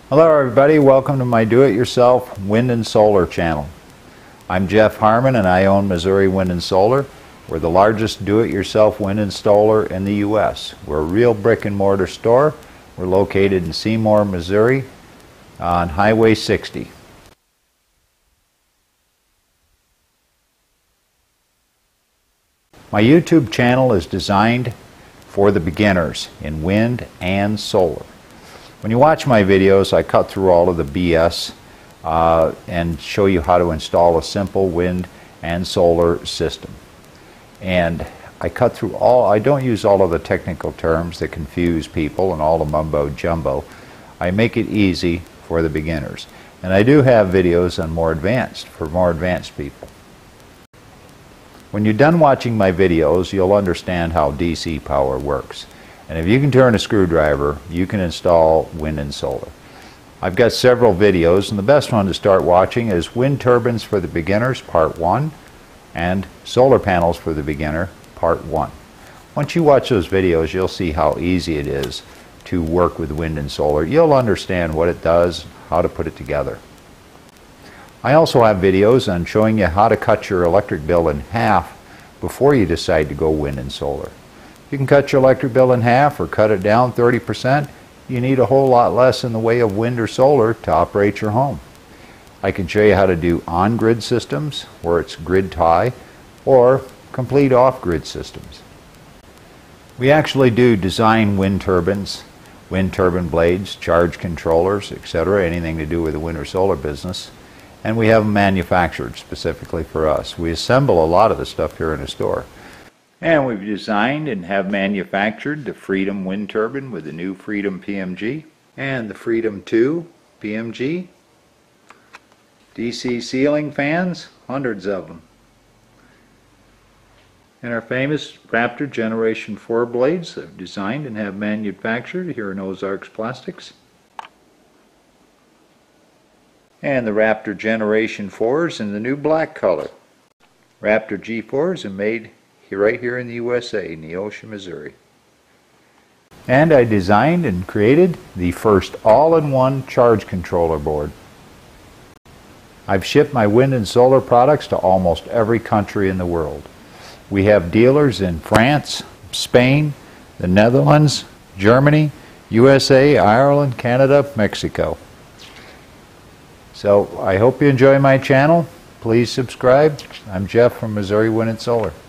Hello everybody, welcome to my do-it-yourself wind and solar channel. I'm Jeff Harmon and I own Missouri Wind and Solar. We're the largest do-it-yourself wind installer in the U.S. We're a real brick and mortar store. We're located in Seymour, Missouri on Highway 60. My YouTube channel is designed for the beginners in wind and solar. When you watch my videos, I cut through all of the BS and show you how to install a simple wind and solar system. And I cut through I don't use all of the technical terms that confuse people and all the mumbo jumbo. I make it easy for the beginners. And I do have videos on more advanced people. When you're done watching my videos, you'll understand how DC power works. And if you can turn a screwdriver, you can install wind and solar. I've got several videos, and the best one to start watching is Wind Turbines for the Beginners, Part 1, and Solar Panels for the Beginner, Part 1. Once you watch those videos, you'll see how easy it is to work with wind and solar. You'll understand what it does, how to put it together. I also have videos on showing you how to cut your electric bill in half before you decide to go wind and solar. You can cut your electric bill in half or cut it down 30%. You need a whole lot less in the way of wind or solar to operate your home. I can show you how to do on-grid systems where it's grid tie or complete off-grid systems. We actually do design wind turbines, wind turbine blades, charge controllers, etc., anything to do with the wind or solar business. And we have them manufactured specifically for us. We assemble a lot of the stuff here in the store. And we've designed and have manufactured the Freedom wind turbine with the new Freedom PMG and the Freedom 2 PMG. DC ceiling fans, hundreds of them. And our famous Raptor Generation 4 blades that I've designed and have manufactured here in Ozarks Plastics. And the Raptor Generation 4s in the new black color. Raptor G4s are made right here in the USA, Neosho, Missouri. And I designed and created the first all-in-one charge controller board. I've shipped my wind and solar products to almost every country in the world. We have dealers in France, Spain, the Netherlands, Germany, USA, Ireland, Canada, Mexico. So I hope you enjoy my channel. Please subscribe. I'm Jeff from Missouri Wind and Solar.